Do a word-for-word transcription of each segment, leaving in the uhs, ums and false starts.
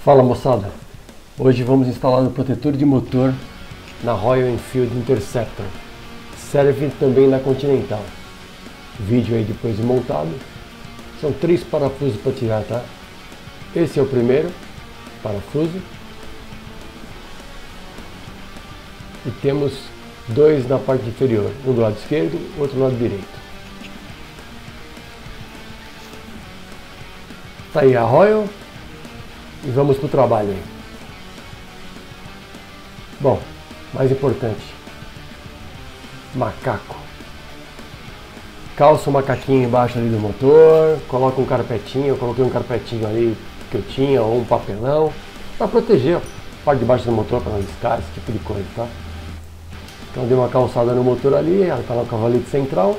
Fala moçada, hoje vamos instalar o protetor de motor na Royal Enfield Interceptor, serve também na Continental. Vídeo aí depois de montado, são três parafusos para tirar, tá? Esse é o primeiro parafuso e temos dois na parte inferior, um do lado esquerdo, outro do lado direito. Tá aí a Royal e vamos pro trabalho aí. Bom, mais importante, macaco. Calça o macaquinho embaixo ali do motor, coloca um carpetinho, eu coloquei um carpetinho ali que eu tinha, ou um papelão, para proteger a parte de baixo do motor, para não riscar, esse tipo de coisa, tá? Então dei uma calçada no motor ali, ela está no cavalete central.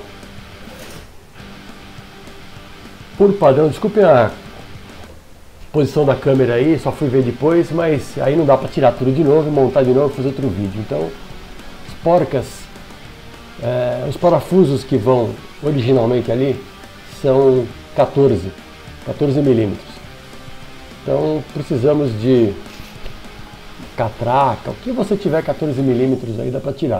Por padrão, desculpe a posição da câmera aí, só fui ver depois, mas aí não dá para tirar tudo de novo, montar de novo e fazer outro vídeo. Então, as porcas, é, os parafusos que vão originalmente ali são quatorze milímetros. Então precisamos de catraca, o que você tiver quatorze milímetros aí dá para tirar.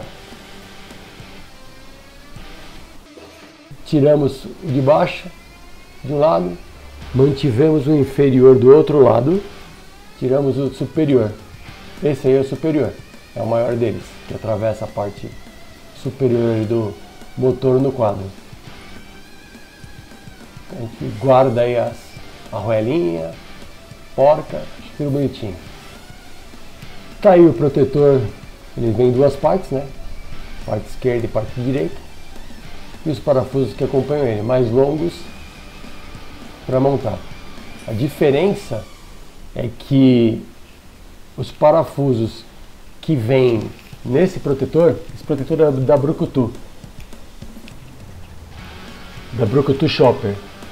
Tiramos o de baixo de um lado, mantivemos o inferior do outro lado, tiramos o superior. Esse aí é o superior, é o maior deles, que atravessa a parte superior do motor no quadro. A gente guarda aí as, a arruelinha, porca, tudo bonitinho. Tá aí o protetor, ele vem em duas partes, né? Parte esquerda e parte direita. E os parafusos que acompanham ele, mais longos para montar. A diferença é que os parafusos que vêm nesse protetor, esse protetor é da Brucutu, da Brucutu Chopper.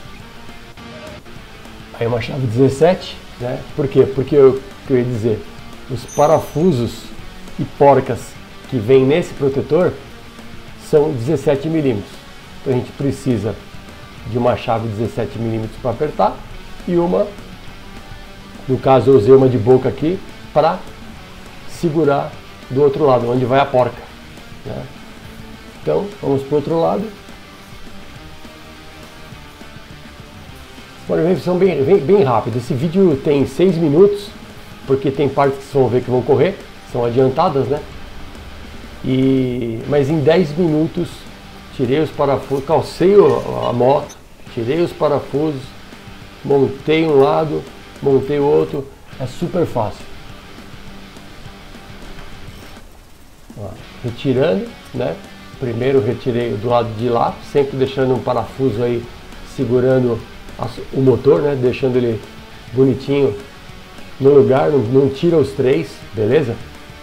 Aí uma chave dezessete, né? Por quê? Porque eu, eu ia dizer, os parafusos e porcas que vêm nesse protetor são dezessete milímetros. Então a gente precisa de uma chave dezessete milímetros para apertar e uma, no caso eu usei uma de boca aqui, para segurar do outro lado, onde vai a porca, né? Então vamos para o outro lado. Por exemplo, são bem, bem, bem rápidos. Esse vídeo tem seis minutos, porque tem partes que vocês vão ver que vão correr, são adiantadas, né? E, mas em dez minutos tirei os parafusos, calcei a moto, tirei os parafusos, montei um lado, montei o outro, é super fácil. Ó, retirando, né? Primeiro retirei do lado de lá, sempre deixando um parafuso aí segurando o motor, né? Deixando ele bonitinho no lugar, não, não tira os três, beleza?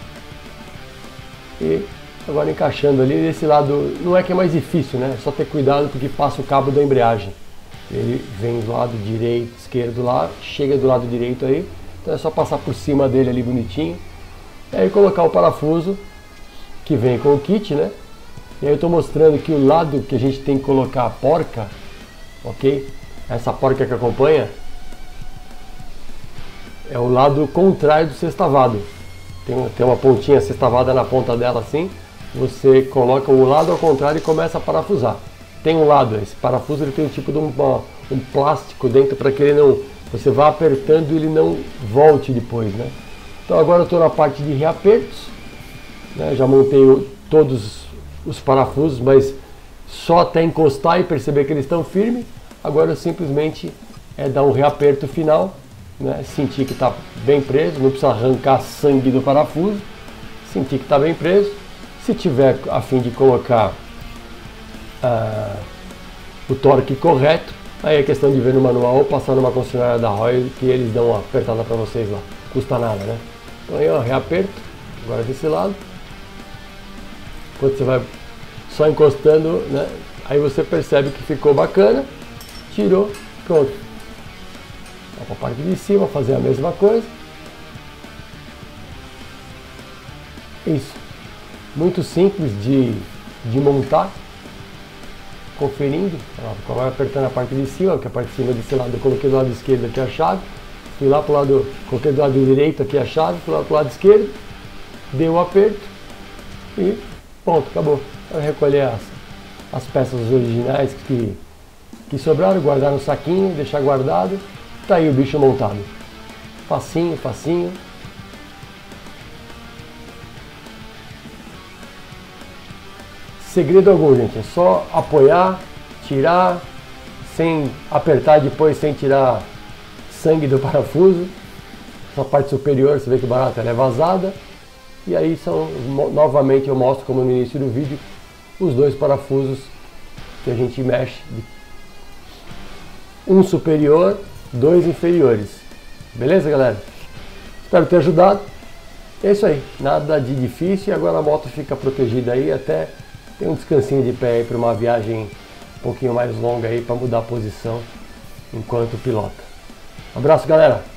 E agora encaixando ali, desse lado, não é que é mais difícil, né? É só ter cuidado porque passa o cabo da embreagem. Ele vem do lado direito, esquerdo lá, chega do lado direito aí, então é só passar por cima dele ali bonitinho. E aí colocar o parafuso que vem com o kit, né? E aí eu estou mostrando que o lado que a gente tem que colocar a porca, ok? Essa porca que acompanha é o lado contrário do sextavado. Tem, tem uma pontinha sextavada na ponta dela assim. Você coloca o lado ao contrário e começa a parafusar. Tem um lado, esse parafuso ele tem um tipo de um, um plástico dentro para que ele não, você vá apertando e ele não volte depois, né? Então agora eu estou na parte de reapertos, né? Já montei o, todos os parafusos, mas só até encostar e perceber que eles estão firmes. Agora eu simplesmente é dar um reaperto final, né? Sentir que está bem preso, não precisa arrancar sangue do parafuso, sentir que está bem preso. Se tiver a fim de colocar uh, o torque correto, aí é questão de ver no manual ou passar numa concessionária da Royal que eles dão uma apertada para vocês lá, custa nada, né? Então aí ó, reaperto, agora desse lado, quando você vai só encostando, né? Aí você percebe que ficou bacana, tirou, pronto. Vai para a parte de cima fazer a mesma coisa. Isso. Muito simples de, de montar. Conferindo. Ó, vai apertando a parte de cima, que a parte de cima desse lado eu coloquei do lado esquerdo aqui a chave. Fui lá pro lado, coloquei do lado direito aqui a chave, fui lá pro lado esquerdo, dei o aperto e pronto, acabou. Para recolher as, as peças originais que, que sobraram, guardar no saquinho, deixar guardado. Tá aí o bicho montado. Facinho, facinho. Segredo algum, gente, é só apoiar, tirar, sem apertar depois, sem tirar sangue do parafuso. Essa parte superior, você vê que barata ela é vazada. E aí são, novamente eu mostro, como no início do vídeo, os dois parafusos que a gente mexe. Um superior, dois inferiores. Beleza, galera? Espero ter ajudado. É isso aí, nada de difícil. E agora a moto fica protegida aí até ter um descansinho de pé aí para uma viagem um pouquinho mais longa aí, para mudar a posição enquanto pilota. Um abraço, galera!